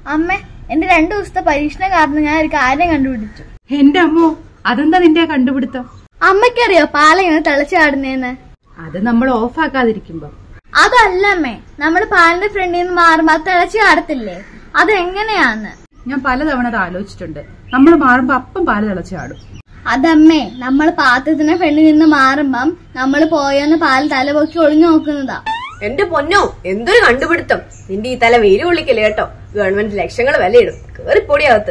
അമ്മ, എന്റെ 2 ദിവസത്തെ പരീക്ഷണം കാരണം ഞാൻ ഒരു കാര്യം കണ്ടുപിടിച്ചു. എന്റെ അമ്മോ, അതെന്താ നിന്റെ കണ്ടുപിടുത്തം? അമ്മയ്ക്കറിയോ പാലിങ്ങനെ തിളച്ചാടുന്നേന്ന്? അത് നമ്മൾ ഓഫാക്കാതിരിക്കുമ്പോ. അതല്ല അമ്മേ, നമ്മള് പാലിന്റെ ഫ്രണ്ടിൽ നിന്ന് മാറുമ്പോ അത് തിളച്ചു ചാടത്തില്ലേ? അതെങ്ങനെയാന്ന് ഞാൻ പലതവണ അത് ആലോചിച്ചിട്ടുണ്ട്. നമ്മൾ മാറുമ്പോ അപ്പം പാല് തിളച്ചു ചാടും. അതമ്മേ, നമ്മൾ പാത്രത്തിന്റെ ഫ്രണ്ടിൽ നിന്ന് മാറുമ്പം നമ്മൾ പോയെന്ന് പാല് തലപൊക്കി ഒളിഞ്ഞു നോക്കുന്നതാ. എന്റെ പൊന്നോ, എന്തൊരു കണ്ടുപിടുത്തം! നിന്റെ ഈ തല വെയില് കൊള്ളിക്കല്ലേ കേട്ടോ. ഗവൺമെന്റ് ലക്ഷങ്ങൾ വിലയിടും. കേറിപ്പൊടിയകത്ത്.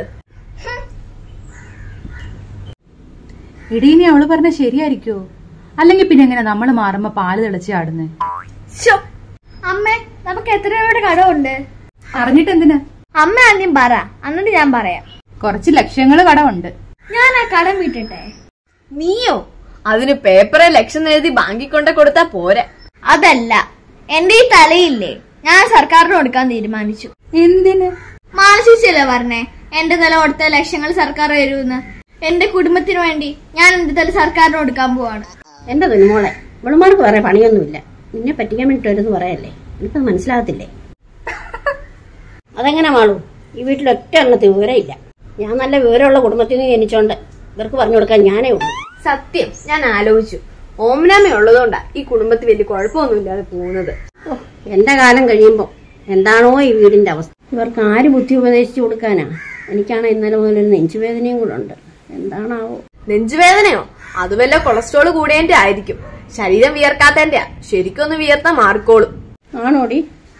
ഇടീനി അവള് പറഞ്ഞ ശരിയായിരിക്കോ? അല്ലെങ്കിൽ പിന്നെ എങ്ങനെ നമ്മൾ മാറുമ്പോ പാല് തിളച്ചു ചാടുന്നേ? അമ്മേ, നമുക്ക് എത്ര രൂപയുടെ കടമുണ്ട്? അറിഞ്ഞിട്ട് എന്തിനാ? അമ്മ ആദ്യം പറ, എന്നിട്ട് ഞാൻ പറയാം. കുറച്ച് ലക്ഷങ്ങള് കടമുണ്ട്. ഞാൻ ആ കടം വിട്ടിട്ടെ. നീയോ? അതിന് പേപ്പറെ ലക്ഷം എഴുതി ബാങ്കിൽ കൊണ്ട കൊടുത്താ പോരാ. അതല്ല, എന്റെ ഈ തലയില്ലേ, ഞാൻ സർക്കാരിന് കൊടുക്കാൻ തീരുമാനിച്ചു. എന്തിന്? മാനസിച്ചല്ലേ പറഞ്ഞേ എന്റെ തല കൊടുത്ത ലക്ഷങ്ങൾ സർക്കാർ തരുമെന്ന്. എന്റെ കുടുംബത്തിന് വേണ്ടി ഞാൻ എന്റെ തല സർക്കാരിന് കൊടുക്കാൻ പോവാണ്. എന്റെ തുനിമോളെ, ഇവളുമാർക്ക് വേറെ പണിയൊന്നുമില്ല. നിന്നെ പറ്റിക്കാൻ വേണ്ടിട്ട് വരുന്ന് പറയല്ലേ? എനിക്കത് മനസ്സിലാകത്തില്ലേ? അതെങ്ങനെ മാളൂ? ഈ വീട്ടിൽ ഒറ്റ എണ്ണത്തിന് വിവരമില്ല. ഞാൻ നല്ല വിവരമുള്ള കുടുംബത്തിൽ നിന്ന് ജനിച്ചോണ്ട് ഇവർക്ക് പറഞ്ഞു കൊടുക്കാൻ ഞാനേ ഉള്ളൂ. സത്യം, ഞാൻ ആലോചിച്ചു. ഓമനാമ ഉള്ളതുകൊണ്ടാ ഈ കുടുംബത്തിൽ വലിയ കുഴപ്പമൊന്നുമില്ലാതെ പോകുന്നത്. എന്റെ കാലം കഴിയുമ്പോ എന്താണോ ഈ വീടിന്റെ അവസ്ഥ? ഇവർക്ക് ആര് ബുദ്ധി ഉപദേശിച്ചു കൊടുക്കാനാ? എനിക്കാണ് ഇന്നലെ മുതൽ ഒരു നെഞ്ചുവേദനയും കൂടെ ഉണ്ട്. എന്താണാവോ? നെഞ്ചുവേദനയോ? അത് വല്ല കൊളസ്ട്രോൾ കൂടിയതിന്റെ ആയിരിക്കും. ശരീരം വിയർക്കാത്തതിന്റെയാ. ശരിക്കൊന്ന് വിയർത്താ മാറിക്കോളും. ആണോടി?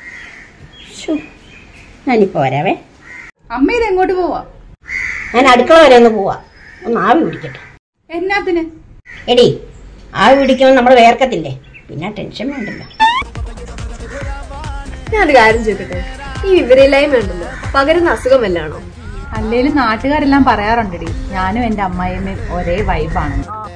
ഞാനിപ്പോ വരാവേ. അമ്മ ഇത് എങ്ങോട്ട് പോവാ? ഞാൻ അടുക്കള വരെ ഒന്ന് പോവാ. ഒന്ന് ആവി പിടിക്കട്ടെ. എന്നാത്തിന്? എടി, ആവി പിടിക്കുമ്പോൾ നമ്മൾ വേർക്കത്തില്ലേ? പിന്നെ ടെൻഷൻ വേണ്ടല്ലോ. ഞാനൊരു കാര്യം ചോദിക്കട്ടെ, ഈ വിവരമില്ലായ്മ ഉണ്ടല്ലോ, പകരുന്ന അസുഖമല്ലാണോ? അല്ലേലും നാട്ടുകാരെല്ലാം പറയാറുണ്ടടി, ഞാനും എന്റെ അമ്മായിയമ്മയും ഒരേ വൈബാണെന്ന്.